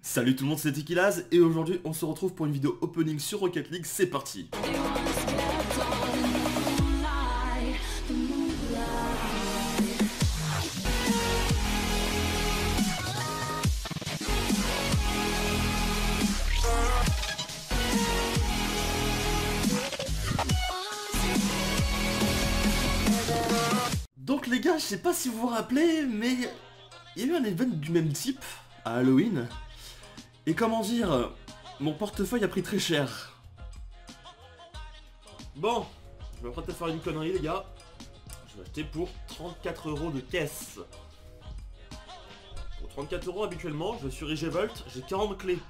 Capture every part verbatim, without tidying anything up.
Salut tout le monde, c'est Tequilaz et aujourd'hui on se retrouve pour une vidéo opening sur Rocket League, c'est parti. Donc les gars, je sais pas si vous vous rappelez, mais il y a eu un event du même type à Halloween. Et comment dire, mon portefeuille a pris très cher. Bon, je vais peut-être faire une connerie les gars. Je vais acheter pour trente-quatre euros de caisse. Pour trente-quatre euros habituellement, je suis Rigevolt, j'ai quarante clés.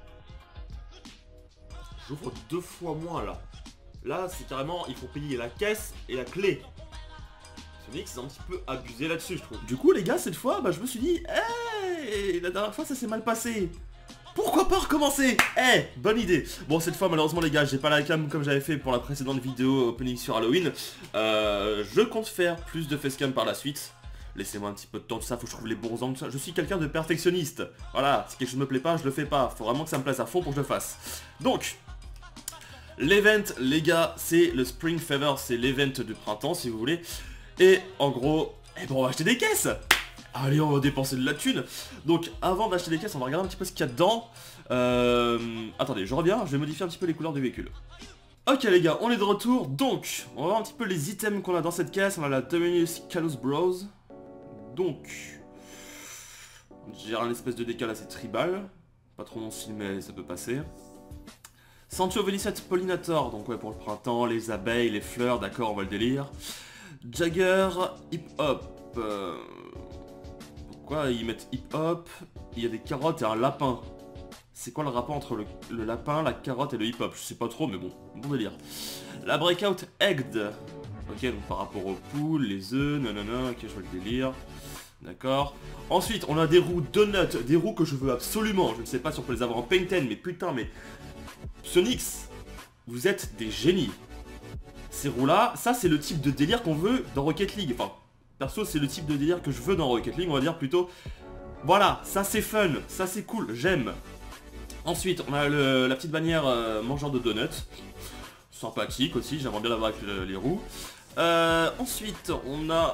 J'ouvre deux fois moins là. Là c'est carrément, il faut payer la caisse et la clé. Sonic c'est un petit peu abusé là-dessus je trouve. Du coup les gars, cette fois, bah, je me suis dit, hey, la dernière fois ça s'est mal passé. Pourquoi pas recommencer? Eh, hey, bonne idée. Bon, cette fois, malheureusement, les gars, j'ai pas la cam comme j'avais fait pour la précédente vidéo opening sur Halloween. Euh, je compte faire plus de facecam par la suite. Laissez-moi un petit peu de temps, tout ça, faut que je trouve les bons angles, tout ça. Je suis quelqu'un de perfectionniste. Voilà, si quelque chose me plaît pas, je le fais pas. Faut vraiment que ça me plaise à fond pour que je le fasse. Donc, l'event, les gars, c'est le Spring Fever, c'est l'event du printemps, si vous voulez. Et, en gros, eh ben, on va acheter des caisses. Allez, on va dépenser de la thune. Donc avant d'acheter des caisses, on va regarder un petit peu ce qu'il y a dedans. euh... Attendez, je reviens, je vais modifier un petit peu les couleurs du véhicule. Ok les gars, on est de retour. Donc, on va voir un petit peu les items qu'on a dans cette caisse. On a la Dominus Calus Bros. Donc j'ai un espèce de décal assez tribal. Pas trop mon style mais ça peut passer. Sancho Velicet Pollinator, donc ouais pour le printemps, les abeilles, les fleurs, d'accord, on va le délire. Jagger Hip Hop. euh... Ils mettent hip-hop, il y a des carottes et un lapin. C'est quoi le rapport entre le, le lapin, la carotte et le hip-hop? Je sais pas trop, mais bon, bon délire. La breakout egged. Ok, donc par rapport aux poules, les œufs, nanana, ok, je vois le délire. D'accord. Ensuite, on a des roues donut, des roues que je veux absolument. Je ne sais pas si on peut les avoir en painted, mais putain, mais... Sonix, vous êtes des génies. Ces roues-là, ça c'est le type de délire qu'on veut dans Rocket League. Enfin... Perso, c'est le type de délire que je veux dans Rocket League, on va dire plutôt. Voilà, ça c'est fun, ça c'est cool, j'aime. Ensuite, on a le, la petite bannière euh, mangeur de donuts. Sympathique aussi, j'aimerais bien l'avoir avec le, les roues. Euh, ensuite, on a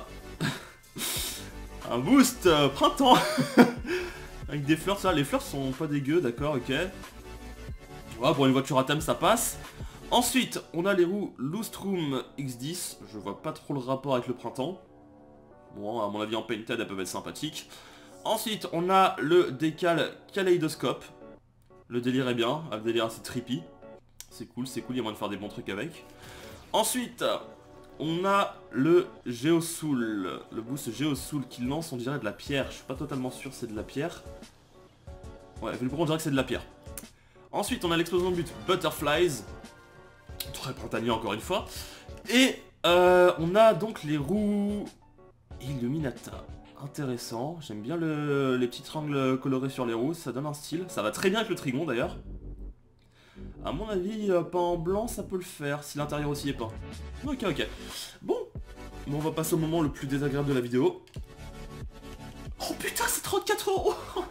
un boost euh, printemps. Avec des fleurs, ça, les fleurs sont pas dégueu, d'accord, ok. Voilà, pour une voiture à thème, ça passe. Ensuite, on a les roues Lustrum X dix. Je vois pas trop le rapport avec le printemps. Bon, à mon avis en painted elles peuvent être sympathiques. Ensuite on a le décal Kaleidoscope. Le délire est bien, un délire assez trippy. C'est cool, c'est cool, il y a moyen de faire des bons trucs avec. Ensuite on a le Geosoul. Le boost Geosoul qui lance, on dirait de la pierre. Je suis pas totalement sûr c'est de la pierre. Ouais, vu le coup on dirait que c'est de la pierre. Ensuite on a l'explosion de but Butterflies. Très printanier encore une fois. Et euh, on a donc les roues Illuminata, intéressant, j'aime bien le, les petits triangles colorés sur les roues, ça donne un style, ça va très bien avec le trigon d'ailleurs. A mon avis, euh, peint en blanc ça peut le faire, si l'intérieur aussi est peint. Ok ok, bon, bon on va passer au moment le plus désagréable de la vidéo. Oh putain c'est trente-quatre euros.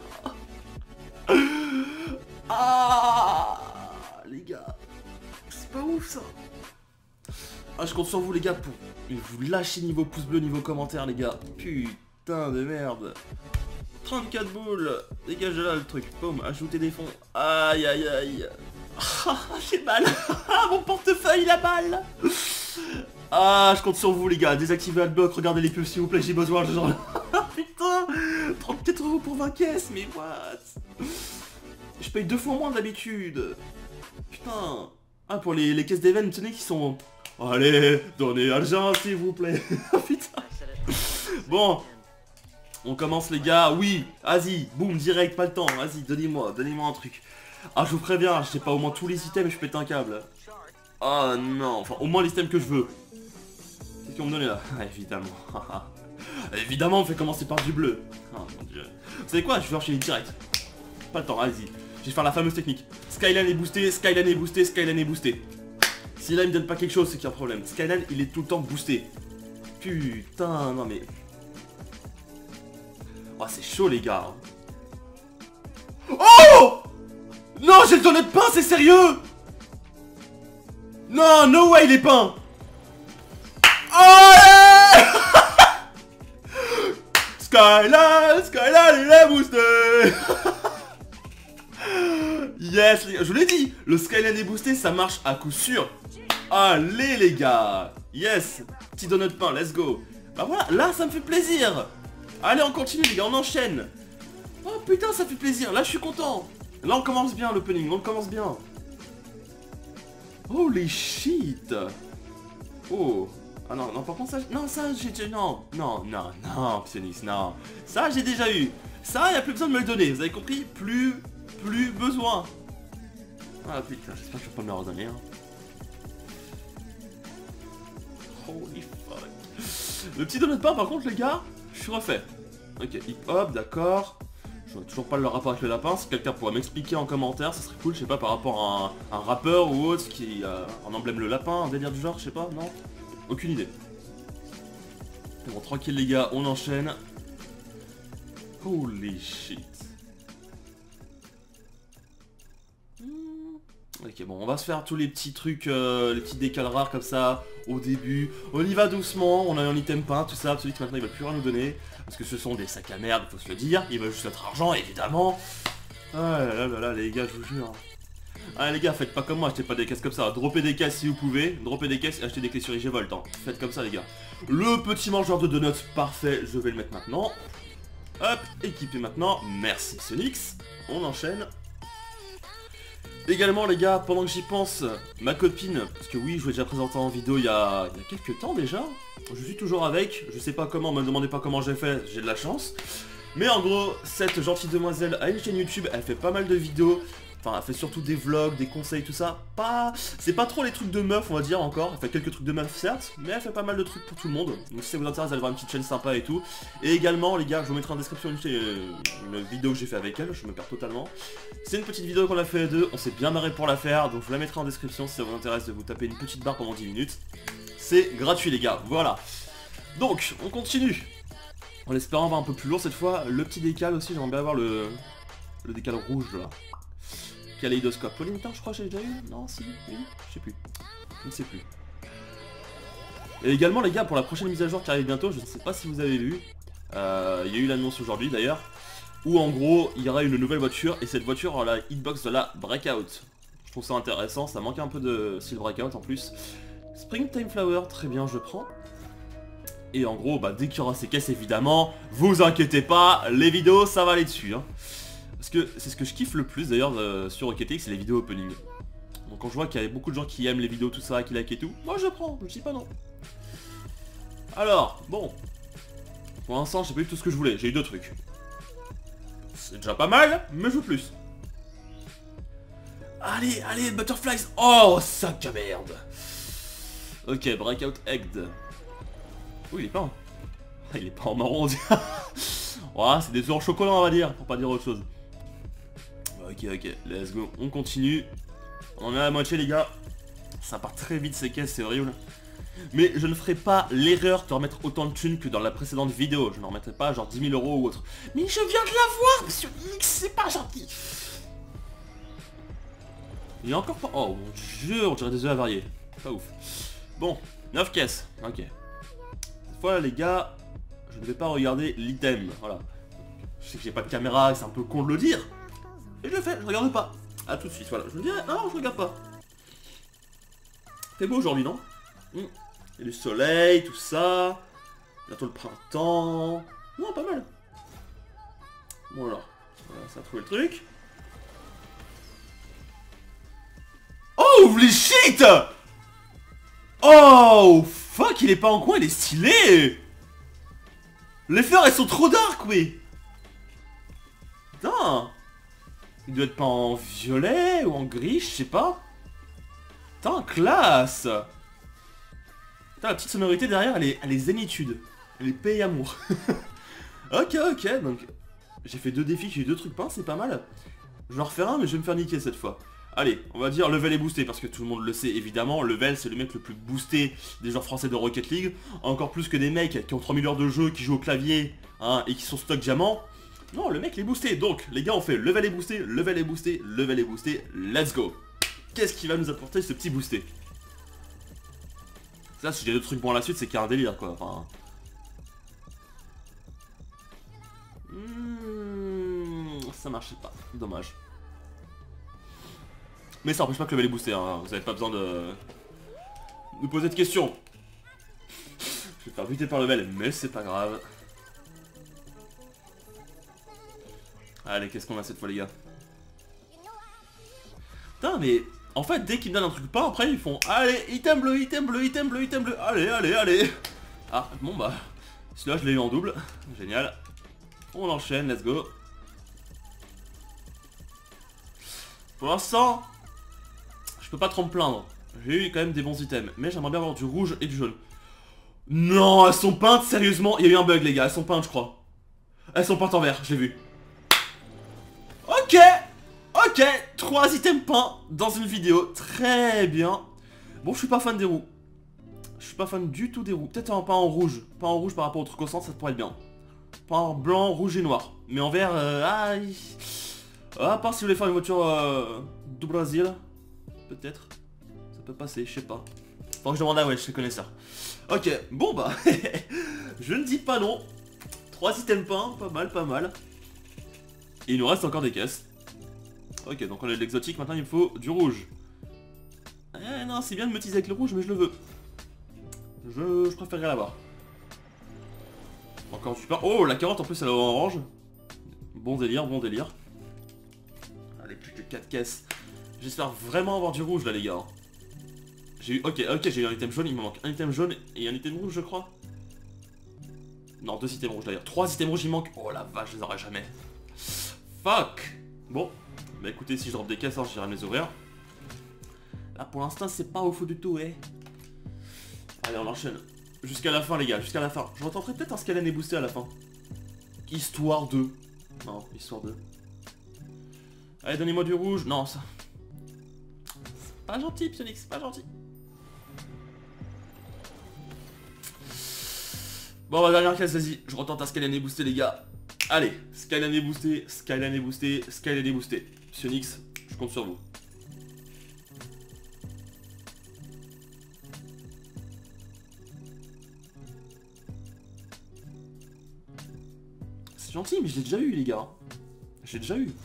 Ah les gars, c'est pas ouf ça. Ah, je compte sur vous les gars pour vous lâcher niveau pouce bleu, niveau commentaire les gars. Putain de merde. trente-quatre boules. Dégage de là le truc. Boum, ajouter des fonds. Aïe aïe aïe. Ah, j'ai mal. Ah, mon portefeuille il a mal. Ah, je compte sur vous les gars. Désactivez Adblock, regardez les pubs s'il vous plaît, j'ai besoin de genre. Putain, trente-quatre euros pour vingt caisses, mais what? Je paye deux fois moins d'habitude. Putain. Ah, pour les, les caisses d'event, tenez qui sont... Allez, donnez l'argent s'il vous plaît. Putain. Bon, on commence les gars. Oui, vas-y, boum, direct, pas le temps. Vas-y, donnez-moi, donnez-moi un truc. Ah, je vous préviens, je sais pas au moins tous les items, je pète un câble. Oh non, enfin au moins les items que je veux. Qu'est-ce qu'on me donne là? Ah, évidemment. Évidemment, on fait commencer par du bleu. Oh mon dieu. Vous savez quoi? Je vais enchaîner direct. Pas le temps, vas-y. Je vais faire la fameuse technique. Skyline est boosté, Skyline est boosté, Skyline est boosté. Si là il me donne pas quelque chose, c'est qu'il y a un problème. Skyline il est tout le temps boosté. Putain, non mais... Oh c'est chaud les gars. Oh j'ai le donut peint, c'est sérieux? Non, no way, il est peint. Oh yeah. Skyline, Skyline, il est boosté. Yes, les gars, je vous l'ai dit, le Skyline est boosté, ça marche à coup sûr. Allez les gars. Yes, petit donut peint, let's go. Bah voilà, là ça me fait plaisir. Allez, on continue les gars, on enchaîne. Oh putain, ça fait plaisir, là je suis content. Là on commence bien l'opening, on commence bien. Holy shit. Oh. Ah non, non, par contre ça... Non, ça j'ai... Non, non, non, non, Psionix, non. Ça j'ai déjà eu. Ça, il n'y a plus besoin de me le donner, vous avez compris? Plus... Plus besoin. Ah putain, j'espère que je vais pas me le redonner. Hein. Holy fuck. Le petit donut pain par contre les gars, je suis refait. Ok, hip hop, d'accord. Je vois toujours pas le rapport avec le lapin. Si quelqu'un pourrait m'expliquer en commentaire, ça serait cool, je sais pas, par rapport à un, un rappeur ou autre qui a euh, un emblème le lapin, un délire du genre, je sais pas, non? Aucune idée. Bon, tranquille les gars, on enchaîne. Holy shit. Ok, bon, on va se faire tous les petits trucs, euh, les petits décals rares comme ça, au début. On y va doucement, on a un item peint, tout ça, celui qui maintenant ils veulent plus rien nous donner. Parce que ce sont des sacs à merde, il faut se le dire, ils veulent juste notre argent, évidemment. Ah là là là là, les gars, je vous jure. Ah les gars, faites pas comme moi, achetez pas des caisses comme ça. Droppez des caisses si vous pouvez, droppez des caisses et achetez des clés sur Igevolt. Hein. Faites comme ça les gars. Le petit mangeur de donuts, parfait, je vais le mettre maintenant. Hop, équipé maintenant, merci Sonix. On enchaîne. Également les gars, pendant que j'y pense, ma copine, parce que oui, je vous l'ai déjà présenté en vidéo il y a, il y a quelques temps déjà. Je suis toujours avec, je sais pas comment, me demandez pas comment j'ai fait, j'ai de la chance. Mais en gros, cette gentille demoiselle a une chaîne YouTube, elle fait pas mal de vidéos. Enfin, elle fait surtout des vlogs, des conseils, tout ça. Pas... C'est pas trop les trucs de meuf, on va dire, encore. Elle fait quelques trucs de meuf, certes, mais elle fait pas mal de trucs pour tout le monde. Donc si ça vous intéresse, allez voir une petite chaîne sympa et tout. Et également, les gars, je vous mettrai en description une, une vidéo que j'ai fait avec elle, je me perds totalement. C'est une petite vidéo qu'on a fait les deux, on s'est bien marré pour la faire, donc je vous la mettrai en description si ça vous intéresse de vous taper une petite barre pendant dix minutes. C'est gratuit, les gars, voilà. Donc, on continue. En espérant avoir un peu plus lourd cette fois. Le petit décal aussi, j'aimerais bien avoir le, le décal rouge, là. Kaléidoscope. Polynectar, je crois que j'ai déjà eu. Non, si, oui, je sais plus. Je ne sais plus. Et également, les gars, pour la prochaine mise à jour qui arrive bientôt, je ne sais pas si vous avez vu. Euh, il y a eu l'annonce aujourd'hui d'ailleurs. Où en gros, il y aura une nouvelle voiture. Et cette voiture aura la hitbox de la Breakout. Je trouve ça intéressant. Ça manque un peu de style Breakout en plus. Springtime Flower, très bien, je prends. Et en gros, bah, dès qu'il y aura ces caisses, évidemment, vous inquiétez pas, les vidéos, ça va aller dessus. Hein. Parce que c'est ce que je kiffe le plus d'ailleurs euh, sur Rocket League, c'est les vidéos opening. Donc quand je vois qu'il y a beaucoup de gens qui aiment les vidéos, tout ça, qui like et tout, moi je prends, je dis pas non. Alors, bon. Pour l'instant, j'ai pas eu tout ce que je voulais, j'ai eu deux trucs. C'est déjà pas mal, mais je veux plus. Allez, allez, Butterflies. Oh, sac à merde. Ok, Breakout Egged. Oh, il est pas en... Il est pas en marron, on dirait. Voilà, c'est des œufs en chocolat, on va dire, pour pas dire autre chose. Ok, ok, let's go, on continue. On est à la moitié, les gars. Ça part très vite, ces caisses, c'est horrible. Mais je ne ferai pas l'erreur de remettre autant de thunes que dans la précédente vidéo. Je ne remettrai pas genre dix mille euros ou autre. Mais je viens de l'avoir, monsieur X, c'est pas gentil. Il y a encore pas... Oh mon dieu, on dirait des œufs avariés. Pas ouf. Bon, neuf caisses, ok. Cette fois, les gars, je ne vais pas regarder l'item, voilà. Je sais que j'ai pas de caméra et c'est un peu con de le dire. Et je le fais, je regarde pas. A tout de suite, voilà. Je me dis, non, je regarde pas. C'est beau aujourd'hui, non? mmh. Il y a du soleil, tout ça. Bientôt le printemps. Non, pas mal. Bon alors, voilà, ça a trouvé le truc. Oh, holy shit! Oh, fuck, il est pas en coin, il est stylé! Les fleurs, elles sont trop dark, oui! Putain! Il doit être pas en violet ou en gris, je sais pas. Putain, classe! Putain, la petite sonorité derrière, elle est, elle est zénitude. Elle est paix et amour. Ok, ok, donc... J'ai fait deux défis, j'ai eu deux trucs peints, c'est pas mal. Je vais en refaire un, mais je vais me faire niquer cette fois. Allez, on va dire level est boosté, parce que tout le monde le sait évidemment, level c'est le mec le plus boosté des joueurs français de Rocket League, encore plus que des mecs qui ont trois mille heures de jeu, qui jouent au clavier, hein, et qui sont stock diamant. Non, le mec il est boosté. Donc, les gars, on fait level est boosté, level est boosté, level est boosté. Let's go. Qu'est-ce qui va nous apporter ce petit boosté? Ça, si j'ai deux trucs bons à la suite, c'est qu'il y a un délire, quoi. Enfin... Mmh, ça marchait pas. Dommage. Mais ça empêche pas que le level est boosté, hein. Vous avez pas besoin de... de poser de questions. Je vais faire buter par le level, mais c'est pas grave. Allez, qu'est-ce qu'on a cette fois, les gars? Putain, mais en fait, dès qu'ils me donnent un truc pas, après ils font allez, item bleu, item bleu, item bleu, item bleu. Allez, allez, allez. Ah, bon bah, celui-là, je l'ai eu en double. Génial. On enchaîne, let's go. Pour l'instant, je peux pas trop me plaindre. J'ai eu quand même des bons items, mais j'aimerais bien avoir du rouge et du jaune. Non, elles sont peintes, sérieusement. Il y a eu un bug, les gars, elles sont peintes, je crois. Elles sont peintes en vert, je l'ai vu. Ok, ok, trois items peints dans une vidéo, très bien. Bon, je suis pas fan des roues. Je suis pas fan du tout des roues. Peut-être un pas en rouge. Pas en rouge par rapport au truc au centre, ça pourrait être bien. Pas en blanc, rouge et noir. Mais en vert, euh, ah, il... à part si vous voulez faire une voiture euh, du Brésil, peut-être. Ça peut passer, je sais pas. Faut que je demande à ouais, je suis connaisseur. Ok, bon bah, je ne dis pas non. Trois items peints, pas mal, pas mal. Et il nous reste encore des caisses. Ok, donc on a de l'exotique, maintenant il me faut du rouge. Eh non, c'est bien de me teaser avec le rouge, mais je le veux. Je, je préférerais l'avoir. Encore super. Oh, la carotte en plus elle est en orange. Bon délire, bon délire. Allez, plus que quatre caisses. J'espère vraiment avoir du rouge là, les gars. J'ai eu. Ok, ok, j'ai eu un item jaune, il me manque un item jaune et un item rouge, je crois. Non, deux items rouges d'ailleurs. Trois items rouges, il manque. Oh la vache, je les aurai jamais. Fuck. Bon, bah écoutez, si je drop des caisses, alors j'irai me les ouvrir. Là pour l'instant c'est pas au faux du tout, eh. Allez, on enchaîne. Jusqu'à la fin, les gars, jusqu'à la fin. Je retenterai peut-être un Skyline boosté à la fin. Histoire de... Non, histoire de... Allez, donnez-moi du rouge. Non, ça... C'est pas gentil, Psyonix, c'est pas gentil. Bon, bah, dernière caisse, vas-y. Je retente un Skyline boosté, les gars. Allez, Skyline est boosté, Skyline est boosté, Skyline est boosté. Psyonix, je compte sur vous. C'est gentil, mais je l'ai déjà eu, les gars. J'ai déjà eu.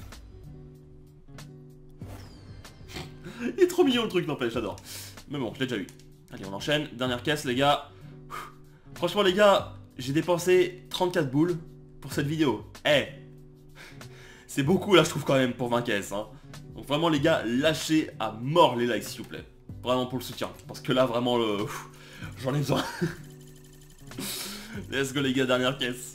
Il est trop mignon le truc, n'empêche, j'adore. Mais bon, je l'ai déjà eu. Allez, on enchaîne. Dernière caisse, les gars. Franchement, les gars, j'ai dépensé trente-quatre boules pour cette vidéo. Eh hey. C'est beaucoup là je trouve quand même pour vingt caisses hein. Donc vraiment les gars, lâchez à mort les likes s'il vous plaît. Vraiment pour le soutien. Parce que là vraiment le... j'en ai besoin. Let's go les gars, dernière caisse.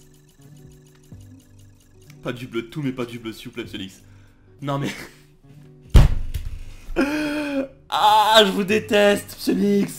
Pas du bleu de tout mais pas du bleu s'il vous plaît Psyonix. Non mais... Ah je vous déteste Psyonix.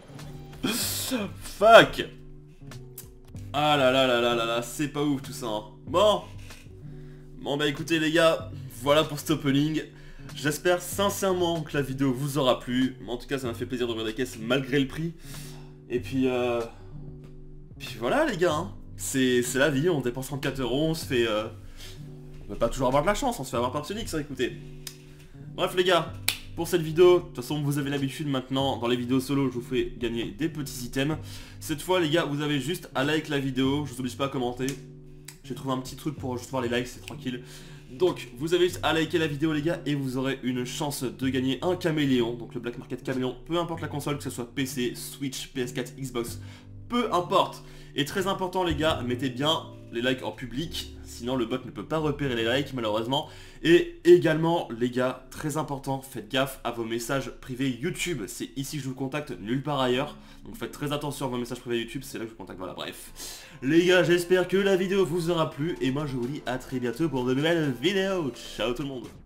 Fuck. Ah là là là là là là, c'est pas ouf tout ça hein. Bon. Bon bah écoutez les gars, voilà pour cet opening. J'espère sincèrement que la vidéo vous aura plu. En tout cas ça m'a fait plaisir d'ouvrir des caisses malgré le prix. Et puis euh... Puis voilà les gars hein. C'est la vie, on dépense trente-quatre euros, on se fait... Euh... On va pas toujours avoir de la chance, on se fait avoir par Psyonix hein, écoutez. Bref les gars, pour cette vidéo, de toute façon vous avez l'habitude maintenant, dans les vidéos solo je vous fais gagner des petits items. Cette fois les gars, vous avez juste à like la vidéo, je vous oblige pas à commenter. J'ai trouvé un petit truc pour juste voir les likes, c'est tranquille. Donc vous avez juste à liker la vidéo les gars et vous aurez une chance de gagner un caméléon. Donc le Black Market Caméléon, peu importe la console, que ce soit P C, Switch, P S quatre, Xbox, peu importe. Et très important les gars, mettez bien les likes en public, sinon le bot ne peut pas repérer les likes malheureusement. Et également les gars, très important, faites gaffe à vos messages privés YouTube. C'est ici que je vous contacte, nulle part ailleurs. Donc faites très attention à vos messages privés YouTube, c'est là que je vous contacte, voilà bref. Les gars, j'espère que la vidéo vous aura plu et moi je vous dis à très bientôt pour de nouvelles vidéos. Ciao tout le monde.